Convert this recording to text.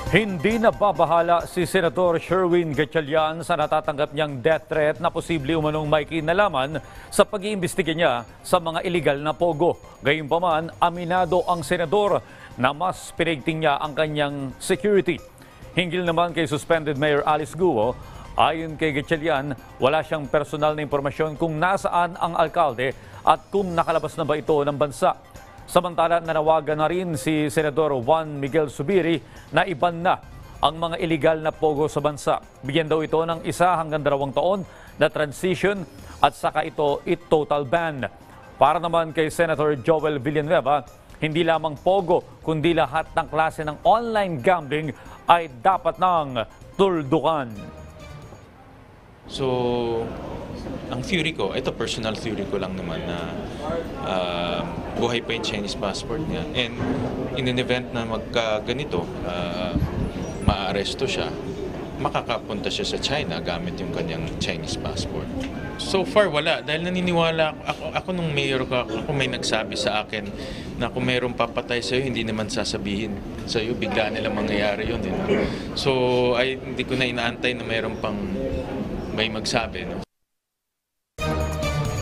Hindi na babahala si Senator Sherwin Gatchalian sa natatanggap niyang death threat na posible umanong may kinalaman sa pag-iimbestiga niya sa mga iligal na pogo. Gayunpaman, aminado ang senador na mas pinigting niya ang kanyang security. Hinggil naman kay suspended Mayor Alice Guo, ayon kay Gatchalian, wala siyang personal na impormasyon kung nasaan ang alkalde at kung nakalabas na ba ito ng bansa. Samantala, nanawagan na rin si Senador Juan Miguel Zubiri na iban na ang mga iligal na pogo sa bansa. Bigyan daw ito ng 1 hanggang 2 taon na transition at saka ito total ban. Para naman kay Senator Joel Villanueva, hindi lamang pogo kundi lahat ng klase ng online gambling ay dapat nang tuldukan. So, ang theory ko, ito personal theory ko lang naman na buhay pa yung Chinese passport niya. And in an event na magkaganito, maaresto siya, makakapunta siya sa China gamit yung kanyang Chinese passport. So far, wala. Dahil naniniwala ako nung mayor ko, ako may nagsabi sa akin na kung mayroong papatay sa'yo, hindi naman sasabihin sa'yo, bigla nilang mangyayari yun. So, hindi ko na inaantay na mayroong pang may magsabi. No?